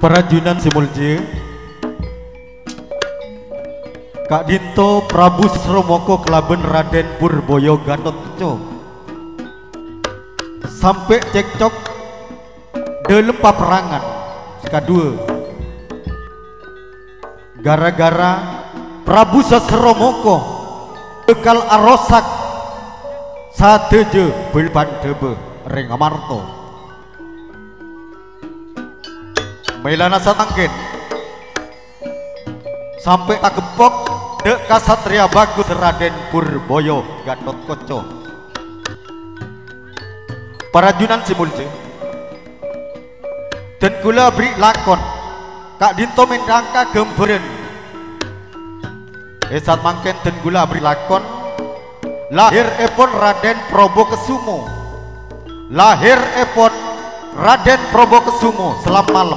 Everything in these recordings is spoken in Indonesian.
Prajunan Simulje, Kak Dinto Prabu Sromoko kelaben Raden Purboyo Gatotkaca sampai cekcok dalam paperangan kedua gara-gara Prabu Sromoko bekal arosak sateje belpandebe ring amarto melana satangkin sampai tak gepok dek kasatria bagus Raden Purboyo Gatotkaca. Prajunan Simulje dan kula beri lakon Kak Dinto mendangka gemberen esat mangken dan kula beri lakon lahir epon Raden Probokusumo, lahir epon Raden Probokusumo selam malam.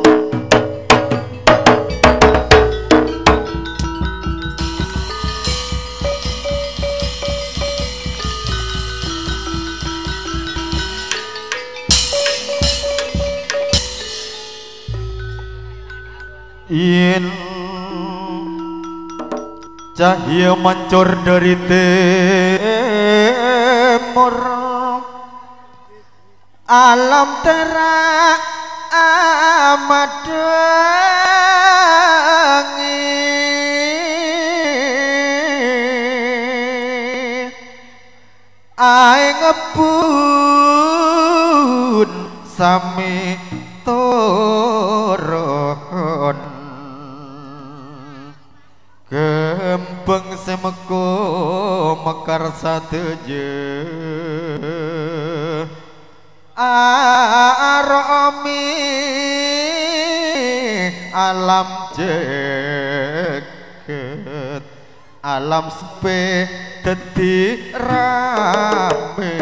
Yen cahaya mancur dari timur, alam terak amat dengi ae ngebun sami turun kembang semeko mekar sateje aromi alam jagat alam sepe dadi rame.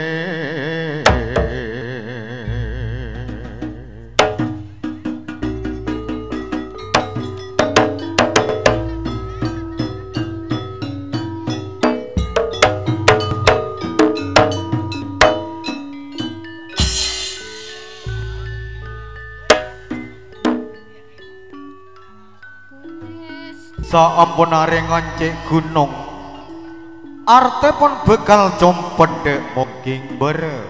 Saampunare ngancik gunung arte pun bekal compedek mungking bere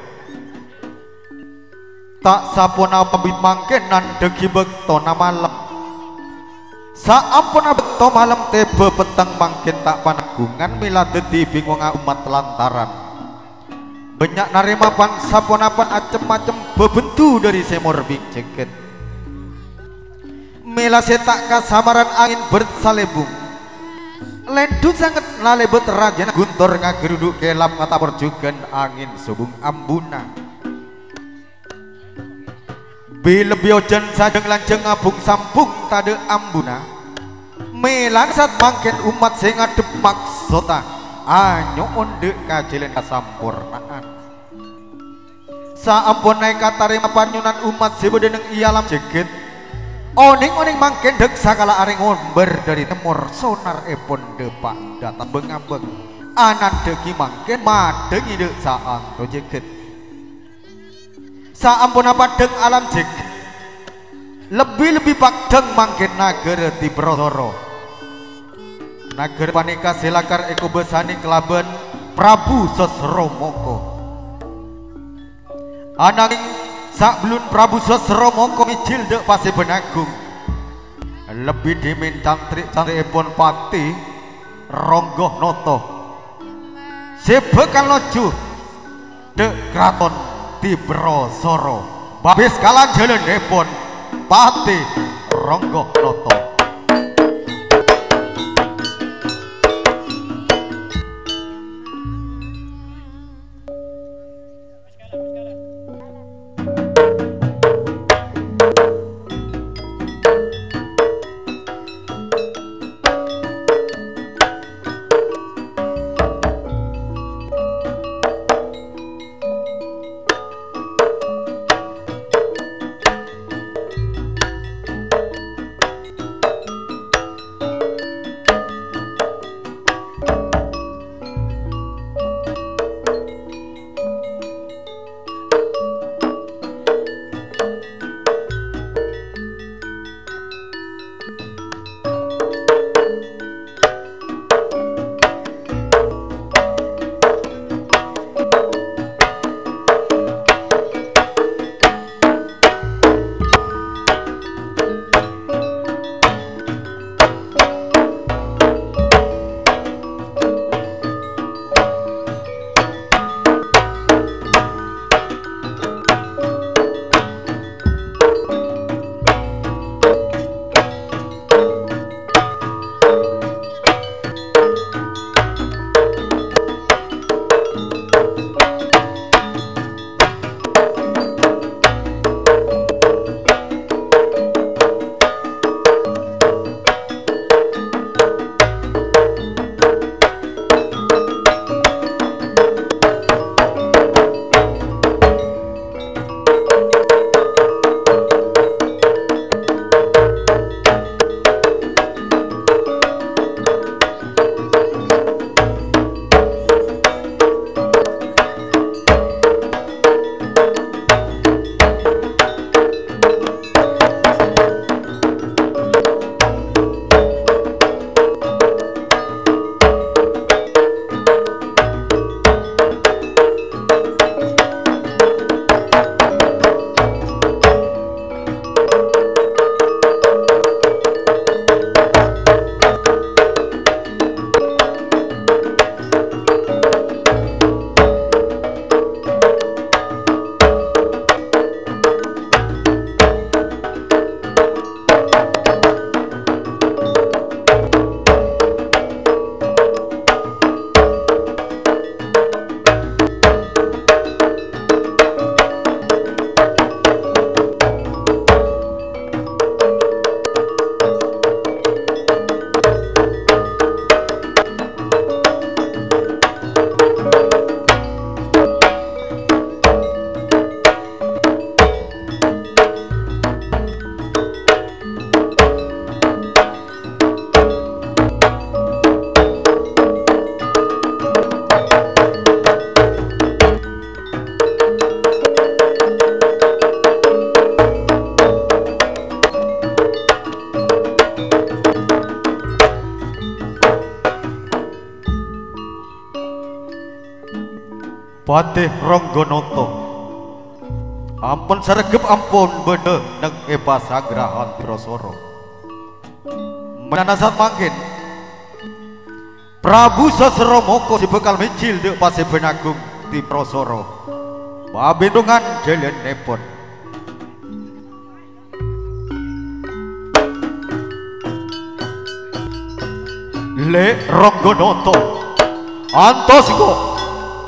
tak sapuna pembit mangke nandegi bektona malam saampuna bekto malam tebe peteng mangkin tak panagungan mila dadi bingung umat lantaran banyak narima pan sapunapan acem-acem bebentu dari semur bing ceket mela setak kasamaran angin bersalebung lendu sangat lalebet rajana guntur ngageruduk kelap mata perjugan angin subung ambuna bila biojan sajeng lanjeng ngabung sampung tade ambuna melan saat mangken umat sing ngadep maksota anyo onde kajilen kasampurnaan saampun naik katarima panyunan umat sebedeneng ialam jeget oning-oning mangken dek sakala aring ngomber dari temur sonar epon depak datang bengabeng anan deki mangken madengi dek saang to jeget saampun apa dek alam jeget lebih-lebih pakdeng mangken nager di Brotoro nager panika selakar eko besani kelaben Prabu Sromoko ananging saklun Prabu Sromoko mijil dek pase benagung lebih dimintang trik-trik epon pati Ronggoh Noto sebekal loju dek kraton di Brosoro babis kalan jalan epon pati Ronggoh Noto. Patih Ronggonoto ampun sregep ampun bede neng Eva Sagrahan Brosoro menanasat mangkin Prabu Sasromoko si bekal micil dek Paseban Agung di Brosoro babindungan jalan nepon Le Ronggonoto Antosiko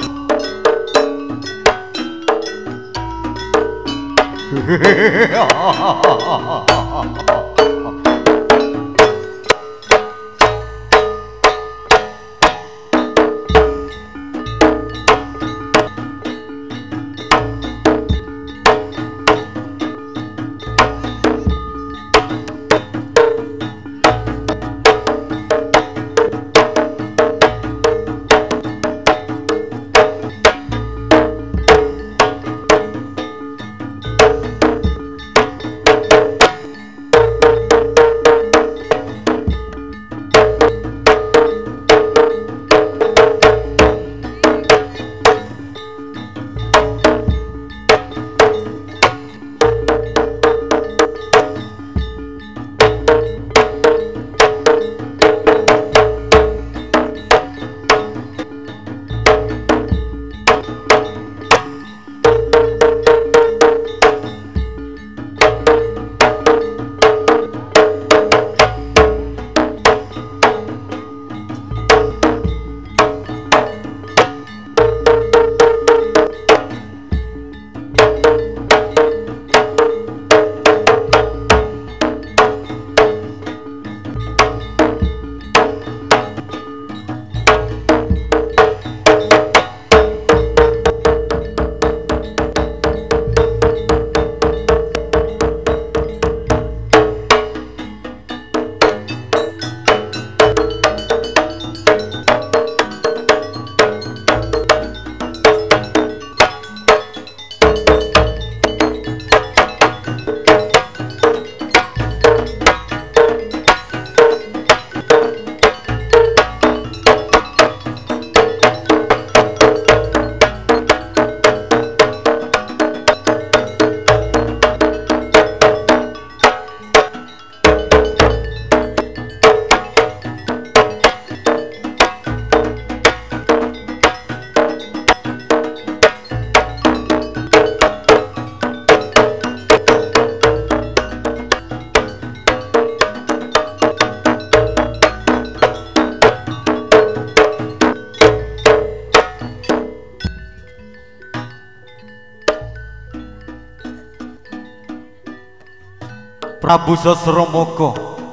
Prabu Sasromoko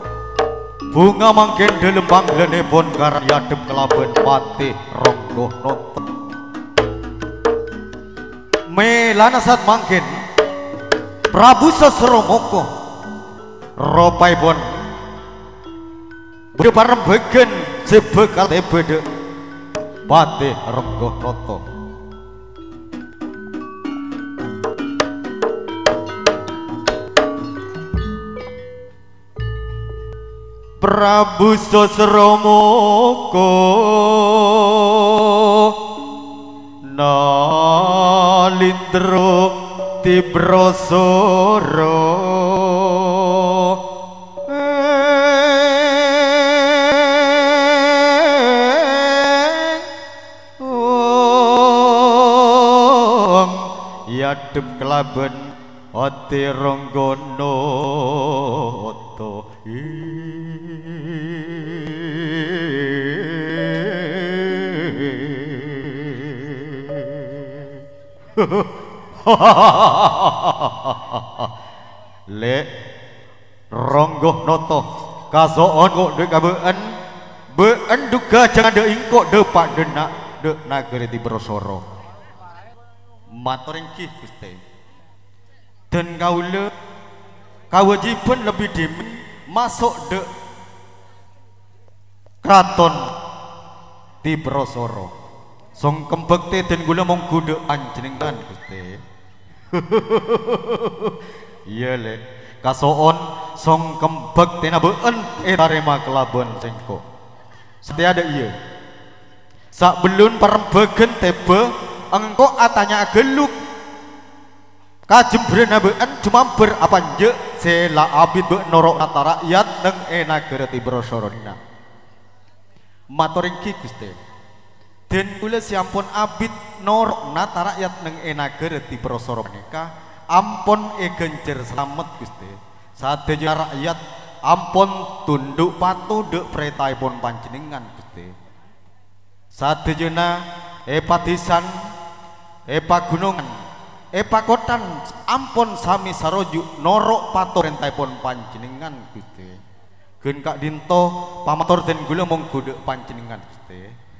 bunga mangkin dalem panglenipun karyadep kelaben Patih Ronggonoto melanasat mangkin Prabu Sasromoko ropaipun bede parembegen sebekal bede Patih Ronggonoto Prabu Sasromoko nalindro ti Brosoro yadep kelaben Patih Ronggonoto Le Ronggonoto kasoon kok dek beun duga jangan dek ingkok dek pak denak dek nagari di Brosoro matur inggih Gusti dan kaula kawajiban lebih demi masuk dek kraton di Brosoro song kembekte dan gula mong kuda anjenengan Gusti iya le kasoon song kembekte na beun tarima kelaban sengko setia ada iya sak belun parembegen tebe engko atanya geluk kajembrena beun cuma ber apa je sela abid be norok nata rakyat neng enak gereti brosorona matoring ki Gusti den kula siampun abid norok nata rakyat neng enak gereti brosorona ampun genjer slamet Gusti sadaya rakyat ampun tunduk patuh dek pretaipun panjenengan Gusti sadayana padisan pagunungan pakotan ampun sami saroju norok patuh pretaipun panjenengan Gusti gen kak dinto pamatur den kula monggo dek panjenengan Gusti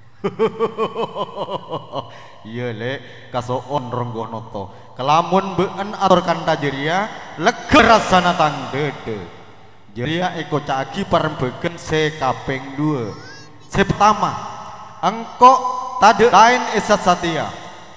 iya lek kasoon Ronggonoto kelamun beun atur kanta jeria lega rasana tang dede jeria eko cagi parembegen se kaping 2 se pertama engko tade lain esat satia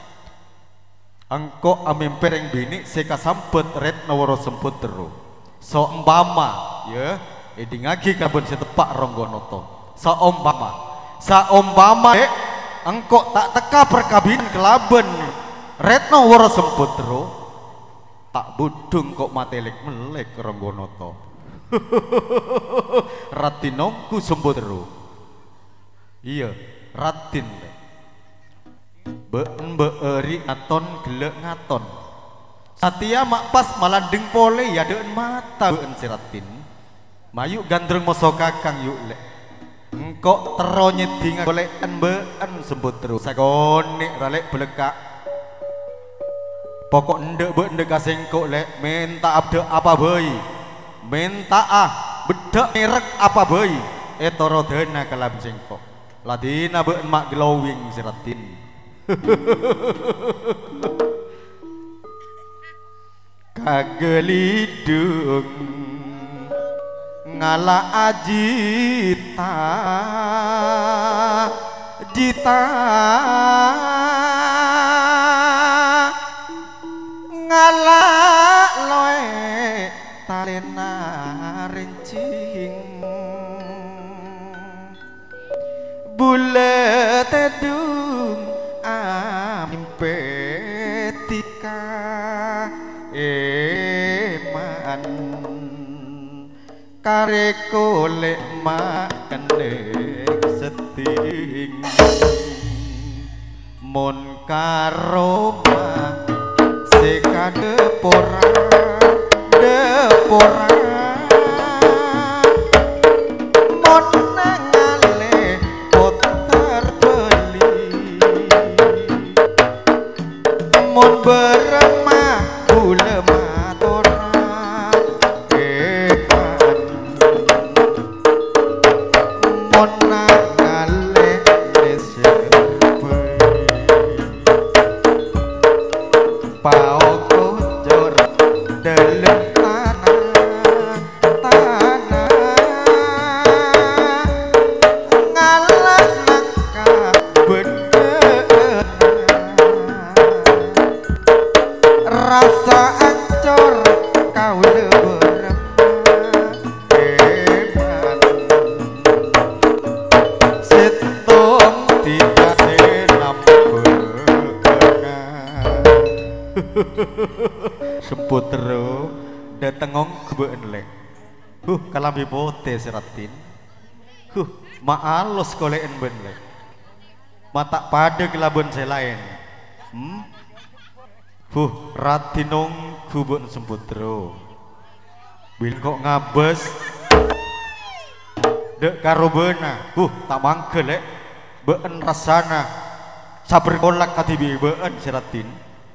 engko amempereng bini se kasambet retna waro semput teru so umpama ya edingagi kabun se tepak Ronggonoto so umpama engko tak teka perkabin kelaben retna waro semput teru tak budung kok matelek melek Ronggonoto Ratinongku semput teru iya ratin beun beeri ngaton gelek ngaton satia mak pas malandeng pole ya deun mata beun si ratin mayuk gandrung moso kakang yuk lek engkok tero nyeding boleh beun semput teru sakone ralek belekak pokok ndek beun ndek kasengkok lek minta abde apa bayi minta bedak merek apa bayi etoro dana kalam sengkok ladina beun mak glowing siratin kagelidung ngala ajita jita ngala loe talena rencing bulet edung ampetika eman kareko lek makenek seting mon karoma sekade pora depora mon nangale potar beli mon beremah ulema tora eman mon nangale desepe pao kocor dalam rasa ancur kau leberemah hebat setong tidak senam berkenal semput teru datengong kebeun lek kalambi bote seratin maalus koleen ben lek mata pada kelabun selain ratinong kubun semputro bin kok ngabes dek karobena tak mangkel lek beun rasana saber kolak katibi beun seratin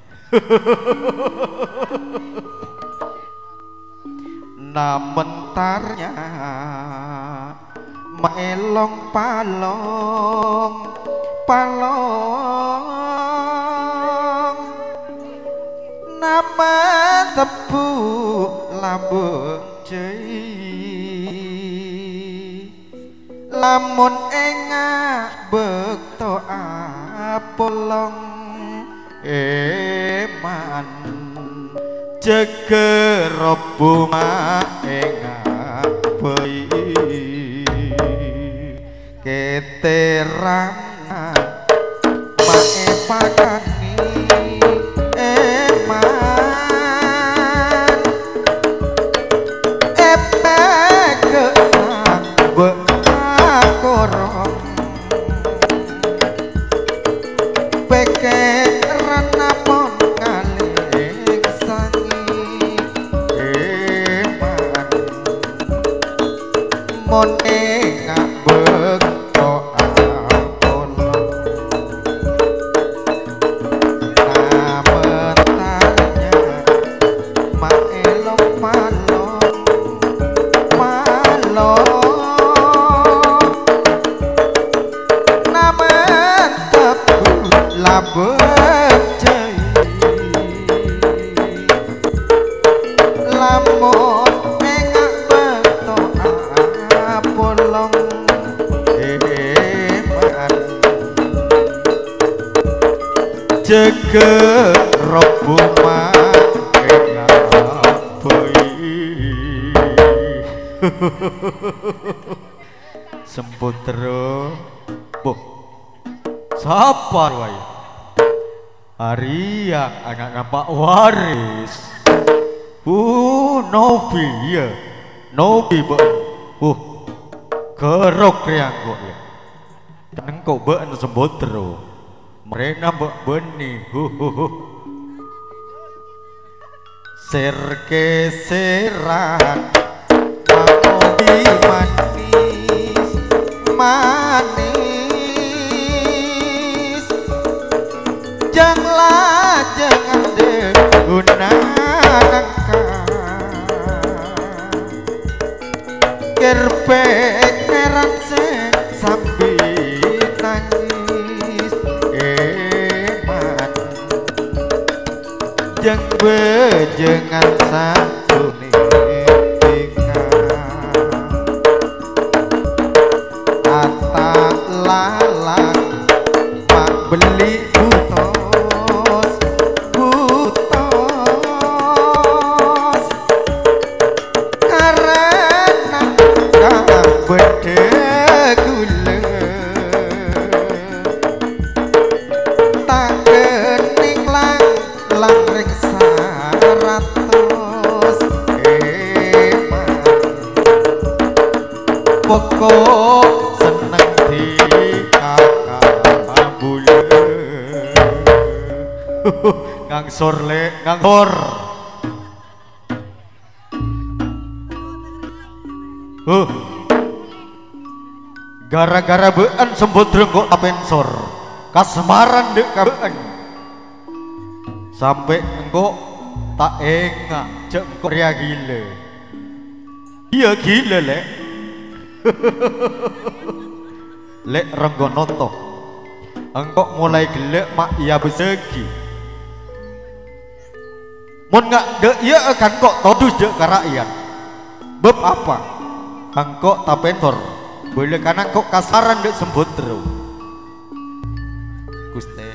namentarnya maelong palong nama tepu lambung cei lamun engak bekto apolong eman jeger buma engak pei keterangan mae pakani korong pekeran napon ngaling sangi eman mone ngabek doa kolong namentarnya maelok malong malong namen tebu labecei lamun engak betoa polong eman jege robuma engak boi semputro boh sapa wae Arya anak Pak Waris Novi ya Novi be kerok riang kok ya neng kok be semputro mereka be beni serke seran Novi manis manis janganlah jangan digunakan kerpek keran sambil nangis eman jeng bejengan satu lalang mak beli butos butos karena kau bede gula tak kening lang ring saratos eman pokok seneng di kakak bule ngangsor le ngangsor gara-gara bean sembut rengkok apensor kasemaran dek kabean sampai engkok tak enggak cek engkok ria gila iya gila lek lek renggonoto engkok mulai gelek mak iya besegi mun ngak dek iya akan kok todus dek ke rakyat beb apa engkok tapentor boleh karena kok kasaran dek sembut terus Guste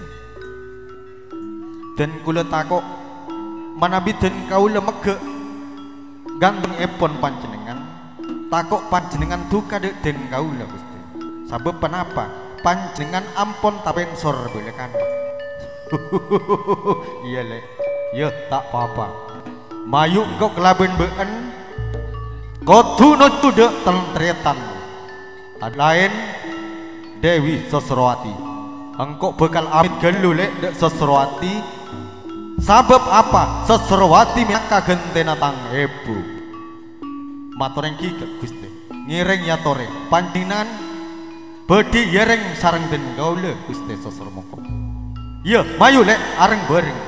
dan kula takok manabi den kaula mege ganteng epon panjenengan takok panjenengan duka dek den kaula Gusti sabab kenapa panjenengan ampon tapensor boleh kan iya lek ya tak apa-apa mayu kok kelaben bean kodu nutu dek telentretan lain Dewi Sosrowati engkau bekal amit gelu lek dek Sosrowati sabab apa Sosrowati miaka gentena tang ibu matoreng kikek Gusti ngireng ya tore panjenengan bedi yereng sareng den gaule Gusti Sosromoko iya mayu lek areng bareng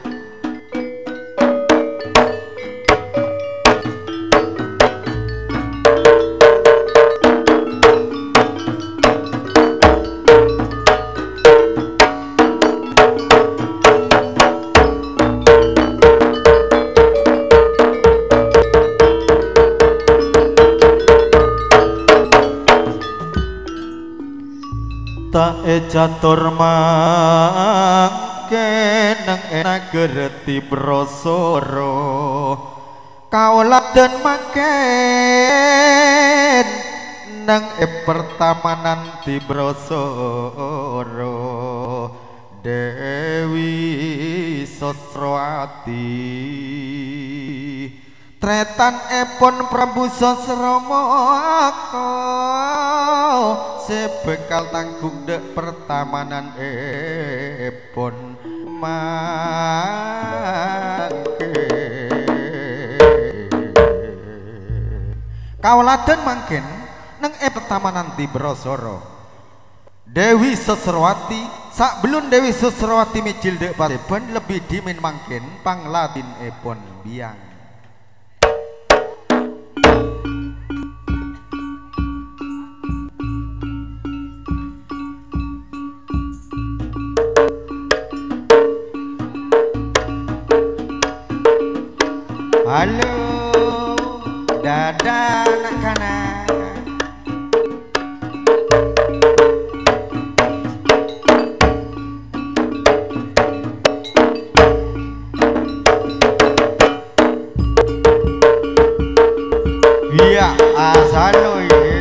tak catur mangke nang enak gerti brosoro kaulah dan makin nang pertama nanti brosoro Dewi Sosrowati tretan epon Prabu Sosromoko sebekal tanggung dek pertamanan epon mangke kawuladen mangken neng pertamanan di Brosoro Dewi Sesrawati sak belum Dewi Sesrawati micil dek paseban lebih dimin mangken pangladin epon biang halo dadah anak-anak iya asalo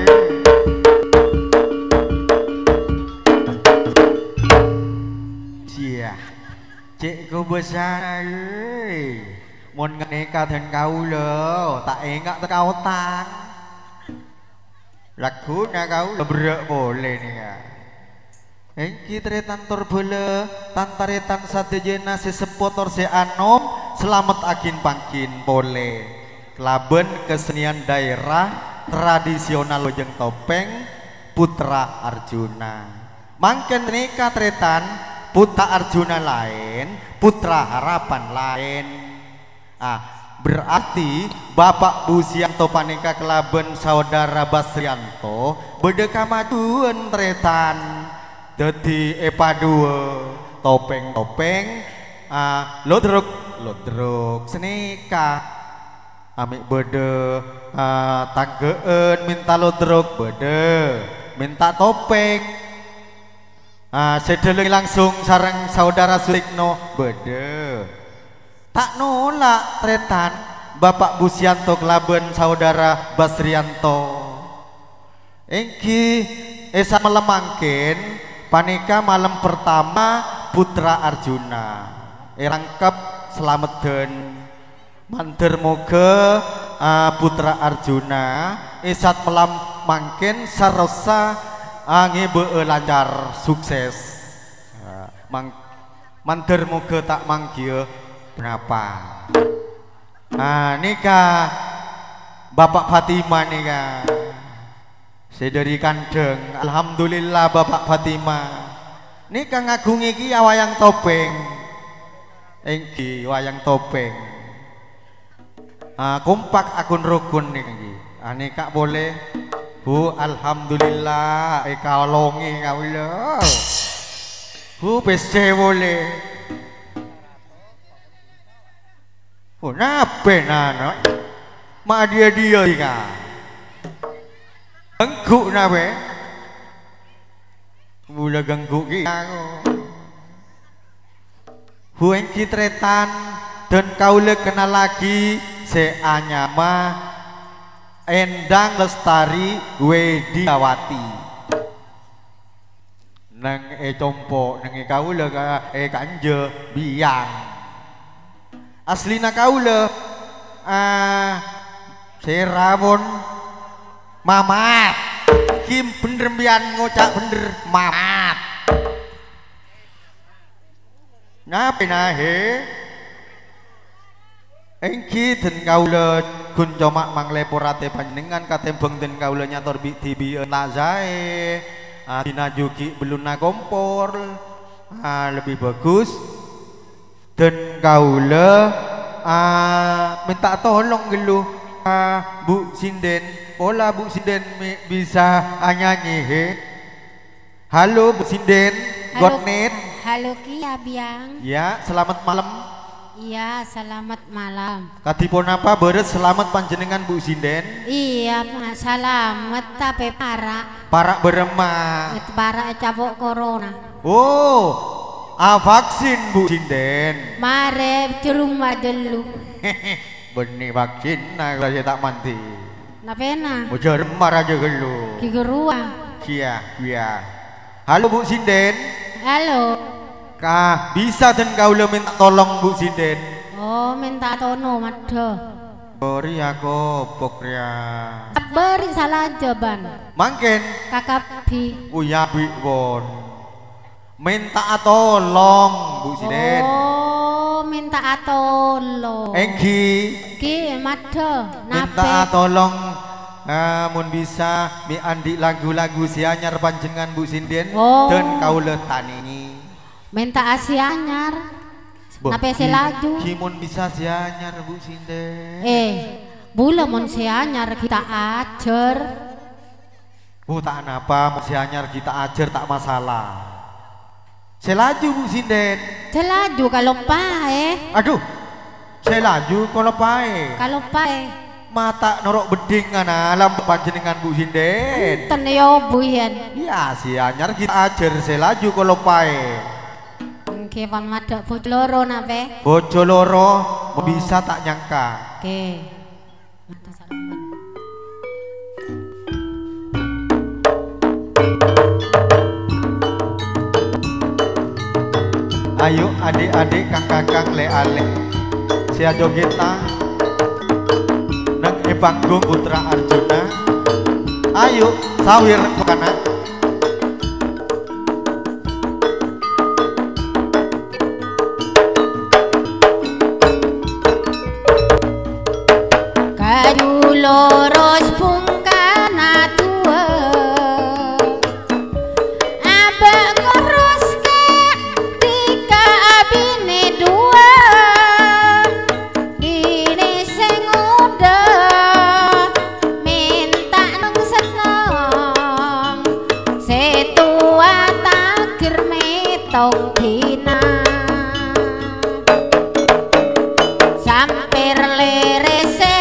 iya cik ku besar mun ngenika den kaula tak engak teko tang laguna kaula brek boleh nika engki tretan tur bele tantaretan sadejena sesepotor se anom selamat akin pangkin boleh kelaben kesenian daerah tradisional lojeng topeng Putra Arjuna mangken nika tretan Putra Arjuna lain Putra Harapan lain berarti Bapak Busianto panika kelaben saudara Basrianto bedeka maduan tretan dadi epadue topeng-topeng lodruk senika amik bede tanggeun minta lodruk bede minta topeng sedeleng langsung sareng saudara Sulikno bede tak nolak tretan Bapak Busianto kelaben saudara Basrianto engki esa malam mangken panika malam pertama Putra Arjuna rangkep selametan mandir moga Putra Arjuna esat malam mangken sarosa ngebe lancar sukses mandir moga tak manggil kenapa nikah Bapak Fatima nikah sedari kandeng alhamdulillah Bapak Fatima nikah ngagungi ki wayang topeng engki wayang topeng kompak akun rukun niki nikah boleh Bu alhamdulillah kalongi kaula Bu pese boleh oh nape nana mak dia ika ganggu nape mula ganggu kita hueng kitretan dan kaula kenal lagi seanyama Endang Lestari Wediawati nang compo nang kaula kanje biang aslina kaula serabon mamat kim bener bian ngocak bener mamat ngapain nahe engki den kaula gun comak mangleporate panjenengan katembeng den kaula nyator tibi nazae dina juki beluna kompor lebih bagus dan kaula minta tolong gelu Bu Sinden pola Bu Sinden bisa nyanyi he halo Bu Sinden Godnet halo Kia Biang ya selamat malam iya selamat malam katipun apa beres selamat panjenengan Bu Sinden iya selamat tapi parak beremah parak cabok corona oh vaksin Bu Sinden mare di rumah dulu benih vaksin nah kalau saya tak mandi napena ujar marah aja gelu kigerua iya halo Bu Sinden halo bisa dan kau minta tolong Bu Sinden oh minta tono mado Beri aku pokria. Beri salah jawaban. Mangken Kakak Bi. uya won. Minta tolong Bu Sinden. Oh, minta tolong. Enggi. Ki mado. Minta tolong mun bisa mi andi lagu-lagu si anyar panjenengan Bu Sinden dan kaula tani. Minta asi anyar. Nape si laju? Ki mun bisa si anyar Bu Sinden. Bula mun si anyar kita ajar. Oh tak apa mun si anyar kita ajar tak masalah. Selaju Bu Sinden. Selaju kalau pae. Aduh. Selaju kalau pae. Kalau pae. Mata norok beding alam panjenengan Bu Sinden. Ten yo buyen. Ya si anyar kita ajar selaju kalau pae. Oke, pan madok bojo loro nape? Bojo loro bisa tak nyangka. Oke. Ayo adik-adik kakak-kakak le-ale sia jogeta nang panggung Putra Arjuna. Ayo sawir kana kayu loros pungkana tua abak koros ke tika abine dua dini sing udah minta nang seneng setua takir metong dina sampir lere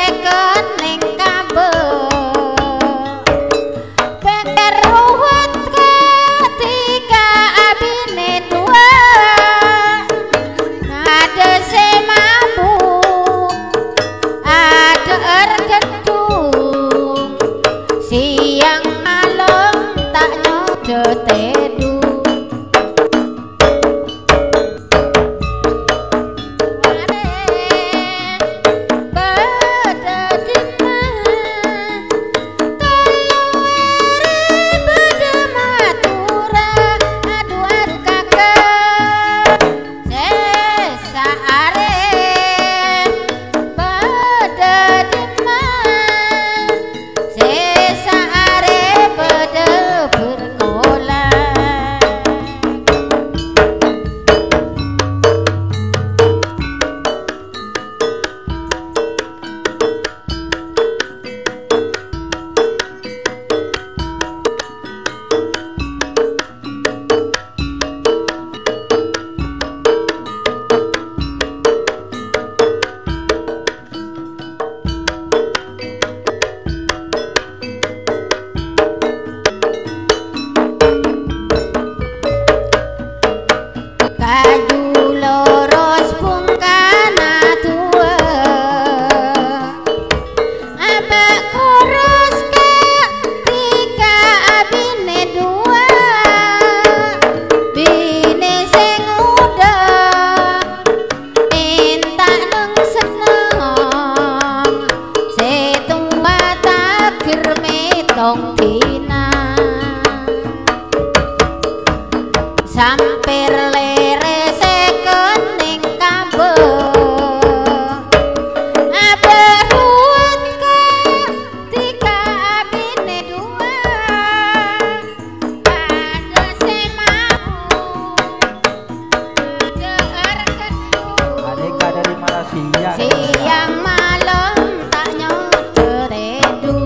sampir lere sekening kabeh aberut ketika abine dua ada semau deer kedua Aneka dari Malaysia siang malam tak nyoder edu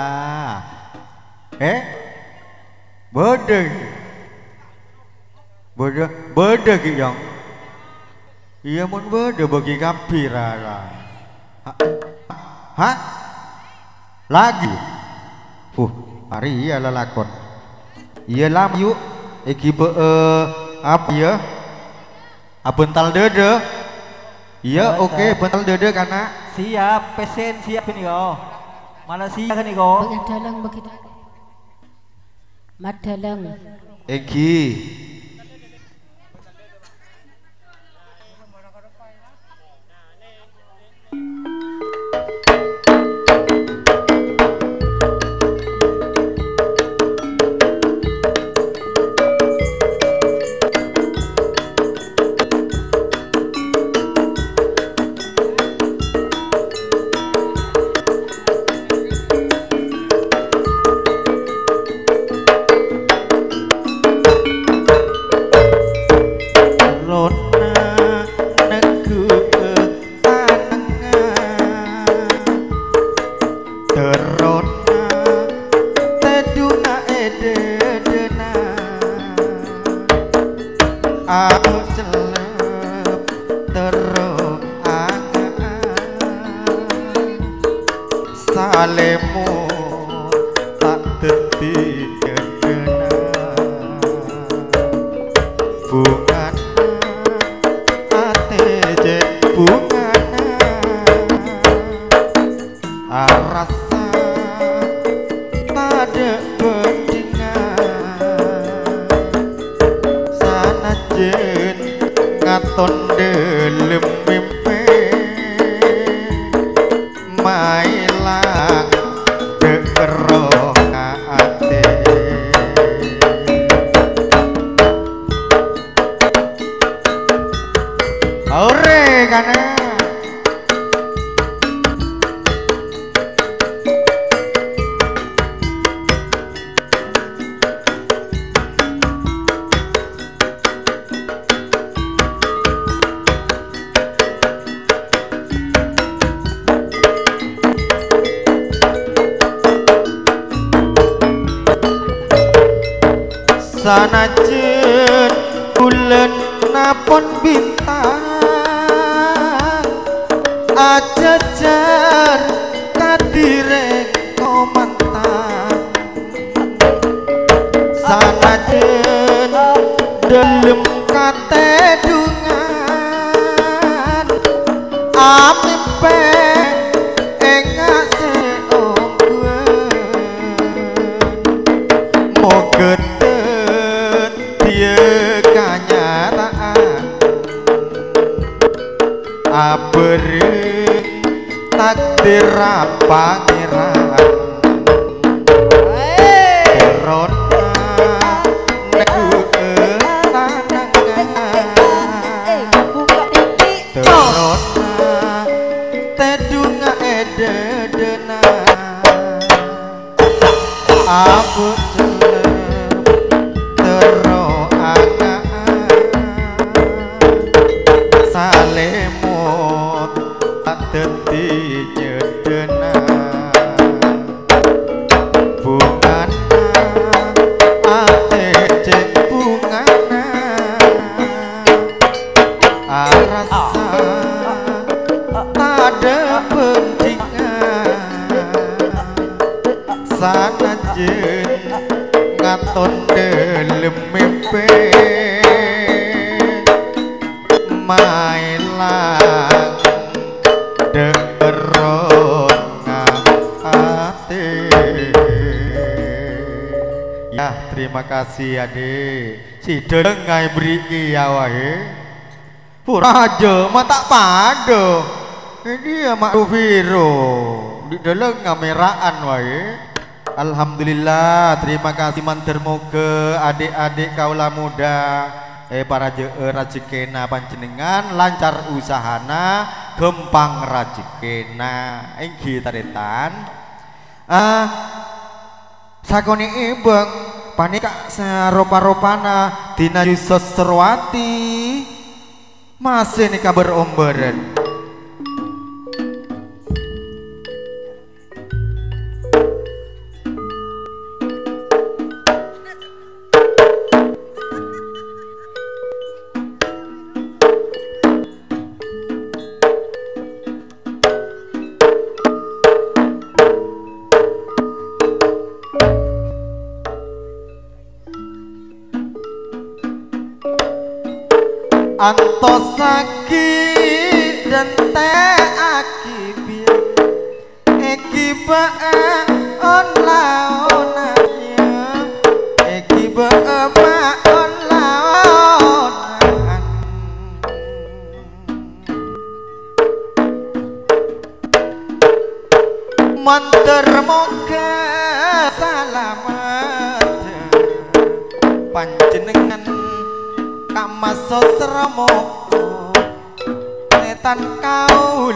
Alhamdulillah. Bodeng. Beda ki yang. Iya mun beda bagi kapira. Hah? Lagi? Hari iya lalakon. Iya lam yuk. Iki apa ya? Bental dede. Iya oke bental dede karena siap pesen siap ini kok. Mana siap kan ini kok? Banyak dalang begitu. Madalang. Eki. Salemu tak dadi ngena bungana ate jet bungana rasa pada bendingan sanajen ngaton delem mimpi mailang dekero ate ore kana sanajen bulan napon bintang ajajar kadireng komantang sanajen delem katedungan amimpe engase ongkuen moget abering takdir pangeran rona neku tanangan terona tedunga ededena aku celem tero angaan salemu dadi nyedena bungana ate cek bungana rasa tada pentingan sanajen ngaton delem mimpi mailang ya terima kasih adik si dengai beriki ya wae purajo mata pado ini ya mak Rufiro di dalam ngameraan wae. Alhamdulillah terima kasih manter moga adik-adik kaula muda para rajekena panjenengan lancar usahana gempang rajekena inggih taretan sakone ibeng panika saropa-ropana dina Yusuf Serwati masih nih kabar omberen antos lagi dan aki biar eki bae on laonanya eki bae ma on laonan manter moga salamet panjenengan kamas sosra moko retan kau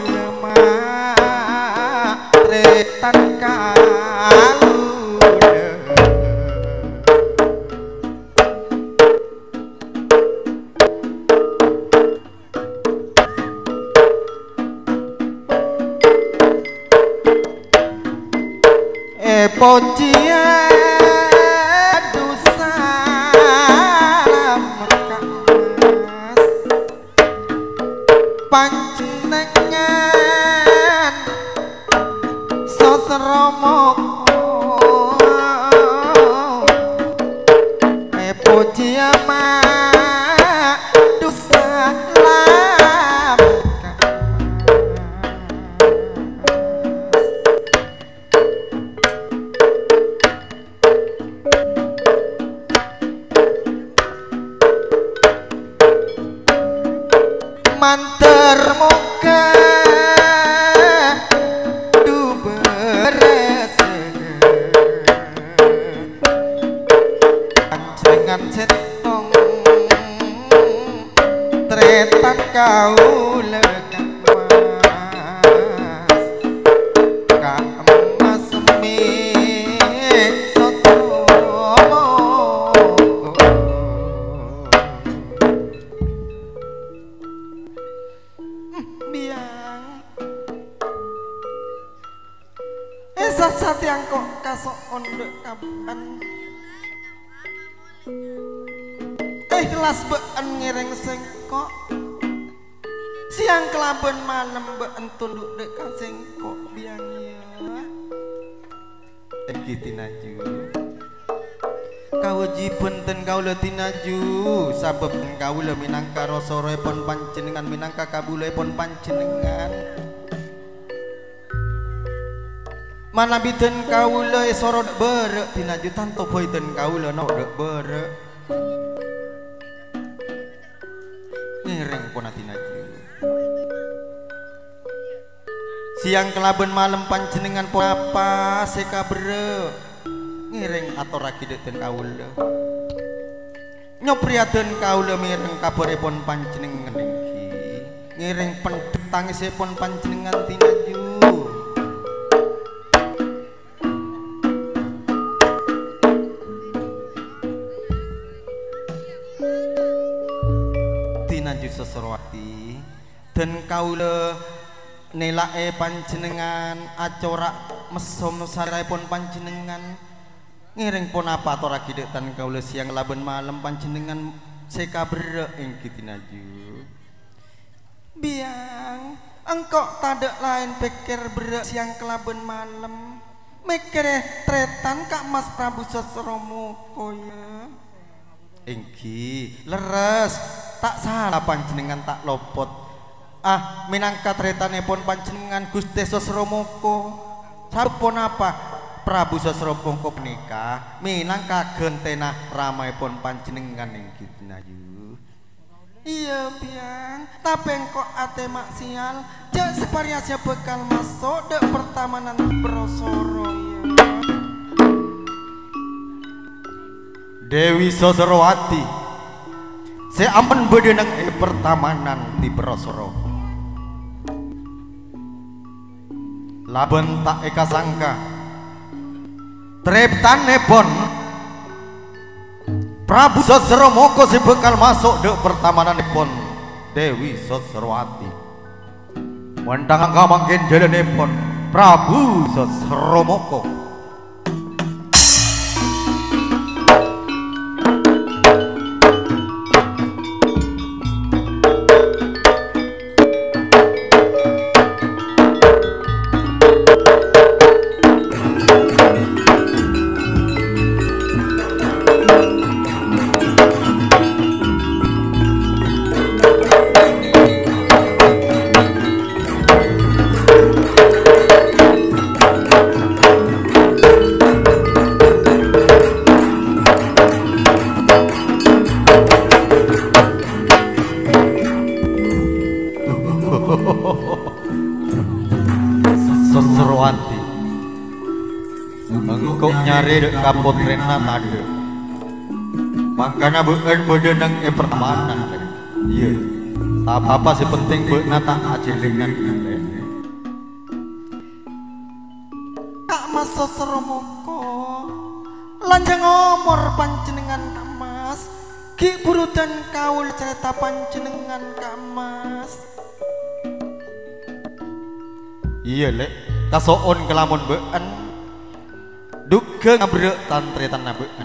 lemah retan kau pocia dosa mas panjenengan sosro moko pocia mas dosa manter moga du berese panjenengan setong tretan kaula kamas kamas semi sat yang kok kasok ondek kapan kelas been ngiring sengkok siang kelaben malam been tunduk dek sengkok biang ya tinaju kau jipenten kau le tinaju sabab kau le minangka rosore pon panjenengan minangka kabule pon panjenengan mana biten kaula esoro dek berek tinaju tanto boiten kaula no dek berek ngiring pona tinaju siang kelaben malam panjenengan pon apa seka berek ngiring atau raki deken kaula nyopriaden kaula mireng kabare pon panjenengan ngiring pentangis pon panjenengan tinaju Sosrowati dan kaula nelae panjenengan acorak mesom saraipun panjenengan ngiring pun apa to ragi detan kaula siang laben malam panjenengan seka berek ing tinaju biang engkau tadak lain pikir berek siang kelaben malam mikir tretan Kak Mas Prabu Sosromo ya inggi leres tak salah panjenengan tak lopot minangka tretanipun panjenengan Gusti Sosromoko sabun apa Prabu Sosromoko menika minangka gentena ramaipun panjenengan inggi tinayu iya biang tapi kok ate maksial jak separiasya bekal masuk dek pertamanan brosoro ya Dewi Sosrowati seampun bedeneng pertamanan di Brosoro laben tak eka sangka treptanipun Prabu Sosromoko si bekal masuk dek pertamananipun Dewi Sosrowati wandang angka mangkin jalanipun Prabu Sosromoko Sosrowanti engkau nyari dek kapotrena tade makanya beun bedenang pertemanan iya tak apa sih penting beun tak ajelingan Kak Mas Sosromoko lanjang omor panjenengan Kak Mas ki burudan kaul cerita panjenengan Kak Mas iya lek kasoon kelamun beun duke ngabrek tantri tanah beun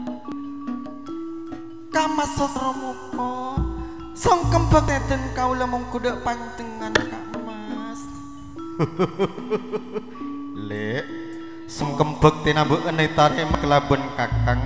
Kak Mas Sosromoko song kembek neten kaula mung kuda panjenengan Kak Mas lek sungkembek tina beun tare kelaben kakang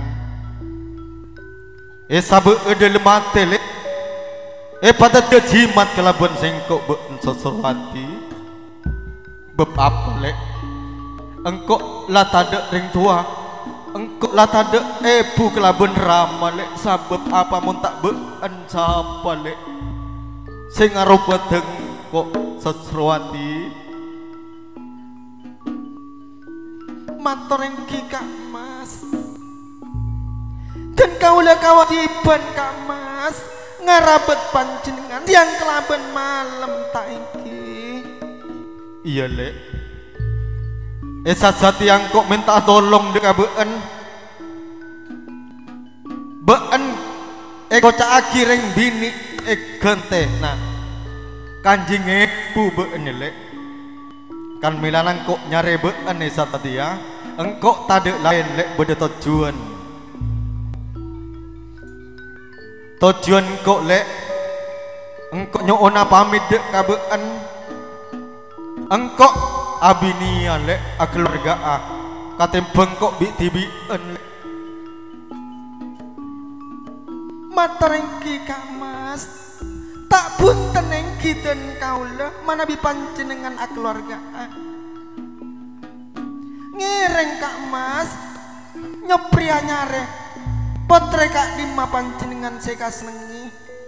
sabe ede lemate lek pada de jimat kelaben sengkok beun Sosrowanti beb apa lek engkau lah tade ring tua engkau lah tade ibu kelaben rama lek sabab apa mun tak beun sapa lek sing arupa kok Sosrowanti matur engki Kak Mas dan kaula kawajiban Kak Mas ngarabet panjenengan yang kelaben malam tak iki iya lek sat yang kok minta tolong dek beun kocak akiring bini gente nah kanjing ibu beun lek kan milanang kok nyare beun sat dia engkau tade lain lek beda tujuan kok lek engkau nyona pamit dek ka beun engkau abinia lek keluarga katembeng kok bikti-biken lek matur engki Kak Mas tak punten engki den kaula manabi panjenengan keluarga ngireng Kak Mas nyepria nyare potre Kak Dima panjenengan seka senengi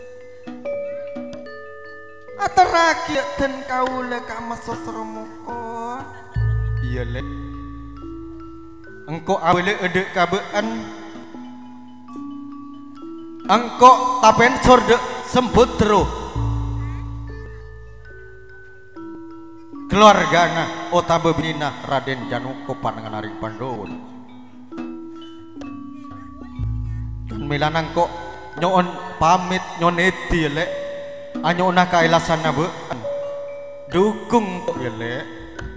ateraki den kaula Kak Mas Sosromoko iya lek engkau awale edek ka beun engkau tapen sorde sembut terus keluargana otabe binina Raden Janoko panangan aring Pandhawa kan milanang kok nyon pamit nyoneti lek anyona kailasana beun dukung kok ya lek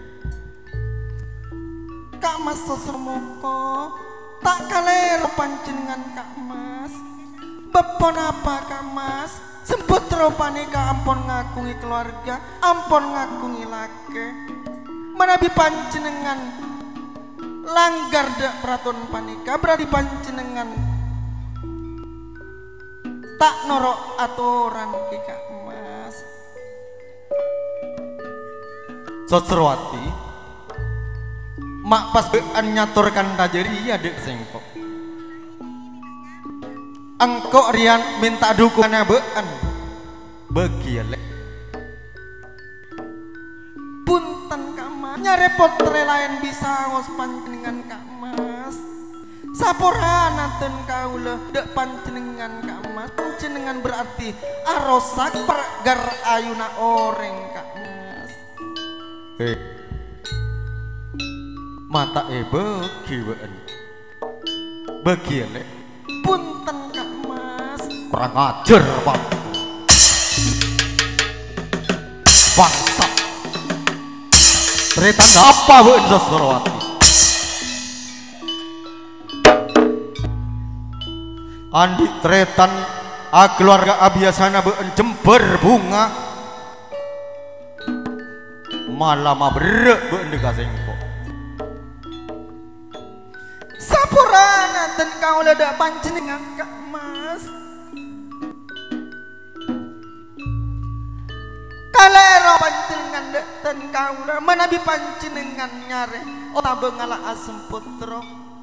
Kak Mas Sosromoko tak kalero panjenengan Kak Mas bepon apa Kak Mas semput teropane Kak ampun ngakungi keluarga ampun ngakungi lake manabi panjenengan langgar dak peraturan panika berarti panjenengan tak norok aturan ki Kak Mas Sosrowati mak pas beun nyaturkan tajeri ya dek sengkok engkau rian minta dukungannya beun begi lek punten Kak Mas nyarepot lain bisa ngos panjenengan Kak Mas sapurana ten kaula dek panjenengan Kak Mas panjenengan berarti arosak pergar ayuna oreng Kak Mas mata begi beun begi lek punten Kak Mas kurang ajar Pak bangsa Tretan apa beun Sosrowati andi tretan keluarga abiasana beun jember bunga malam berek beun dekasengko sapurana ten kaula dak panjenengan Kak Mas kalero panjenengan dak ten kaula manabi panjenengan nyare otabe ngala asem putra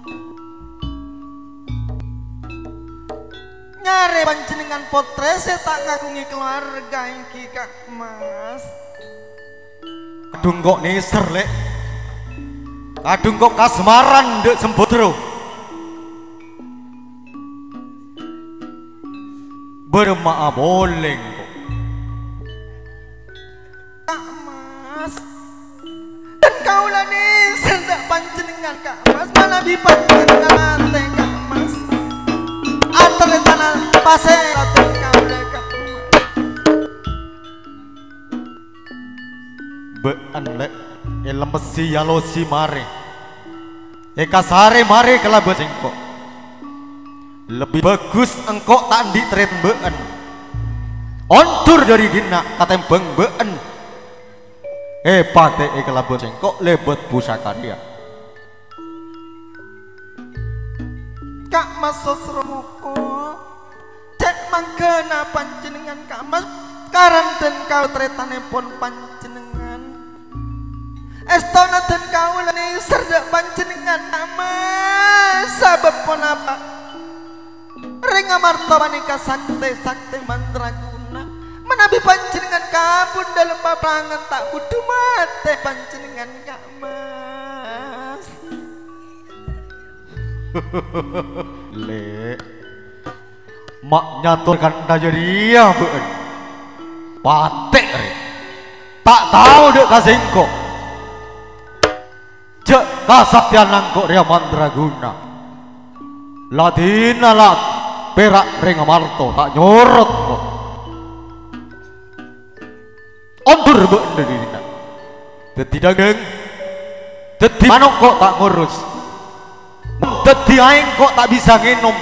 nyare panjenengan potre saya tak ngakungi keluarga iki Kak Mas kadung kok neser lek kadung kok kasmaran dek Sembodro bermaaf boleh kok Kak Mas dan kaulah nih sendak panjenengan Kak Mas malah di panjenengan teh Kak Mas antar tanah pasir dan kaulah Kak Mas bean lek elemesi yalosi mare kasare mare kelabet engkok lebih bagus engkok tak di tret bean ontur dari dina katembeng bean pate kelabet engkok lebet pusaka dia Kak Mas Sosromoko cek mangkena panjenengan Kak Mas karan dan kau tretanipun panjenengan estona dan kau lani serdak panjenengan Kak Mas sabab pun apa ring amarta manika sakti mandraguna menabi panjenengan kabun dalam papangan tak kudu mate panjenengan Kak Mas le mak nyaturkan dajaria beun patek re tak tahu dek kasengko cek kasaktian nangkok ria mandraguna ladina lat perak ring amarto tak nyorot kok ondur beun dari dina dadi dageng dadi manuk kok tak ngurus dadi aing kok tak bisa ngenom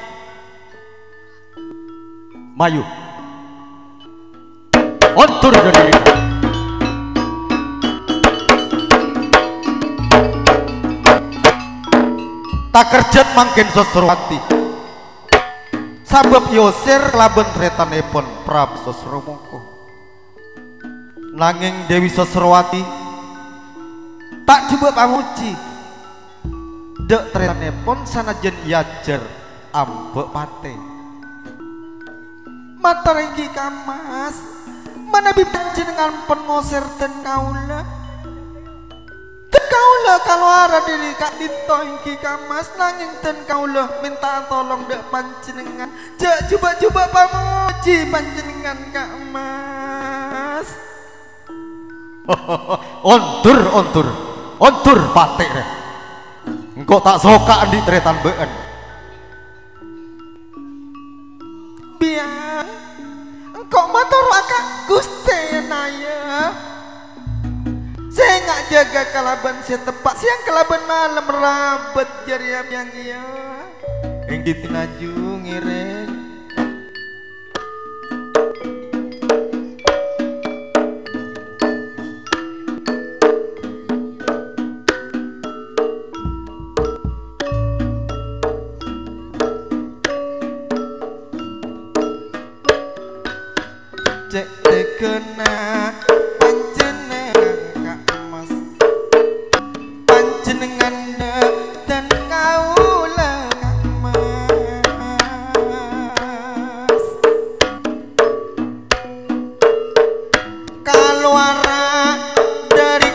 mayu ontur dari dina tak kerjat mangkin Sosrowati sabab Yosir kelaben tretanipun Prabu Sosromoko nanging Dewi Sosrowati tak coba pamuji dek tretanipun sanajan yajer ambek pate matur inggih Kak Mas menabi panjenengan pun ngosir dan kaula kalau arah diri Kak Dito inggih Kak Mas nanging dan kaula minta tolong dek panjenengan jak coba pamuji panjenengan Kak Mas ontur pate re engkau tak soka di tretan beun biar engkau matur akak Gusti naya saya nggak jaga kalaban saya tepak siang kalaban malam rabet jariam yang iya yang ditinaju ngiring cek tekena panjenengan Kak Mas panjenengan dan kaula Kak Mas kaluara dari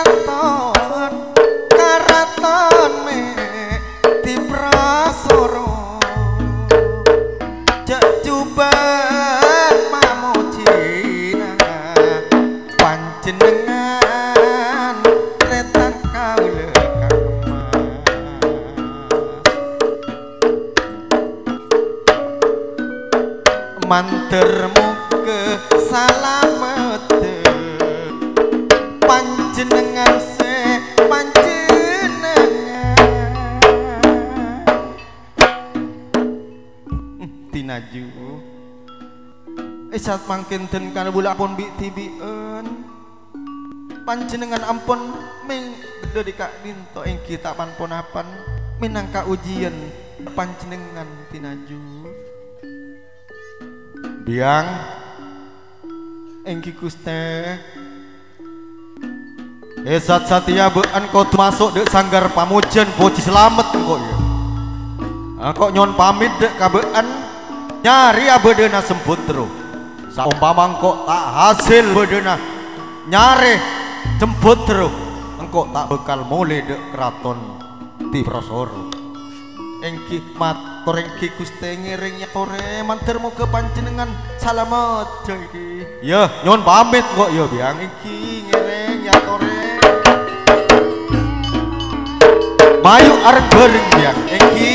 karaton me di prasoro jak coba panjenengan tretan kaula Kak Mas mantermu ke salamet panjenengan panjenengan tinaju saat mangkin den kana bula pun bi tibien panjenengan ampun ming dari Kak Dinto ing kita panponapan minangka ujian panjenengan tinaju biang engki Gusti Esat Satya bean kau masuk dek sanggar pamujan poci selamat kok ya kok nyon pamit dek kabean nyari abedena Sembodro saumpama kok tak hasil bedena nyari jemput terus engkau tak bekal mulai dek keraton Tirosoro. Engki matur engki Gusti ngiring tore mantir muga panjenengan salamet iki. Ya nyuwun pamit kok ya biang. Engki ngiring tore. Mayu areng bareng biang. Engki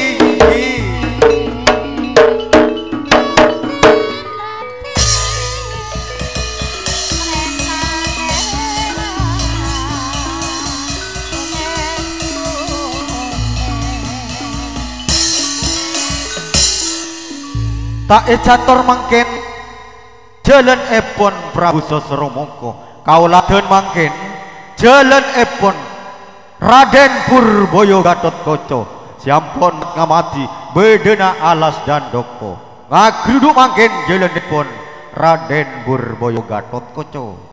tak ecator mangken jalan epon Prabu Sosromongko kauladen mangken jalan epon Raden Purboyo Gatotkaca sampun ngamati bedena alas dan doko ngagruduk mangken jalan epon Raden Purboyo Gatotkaca.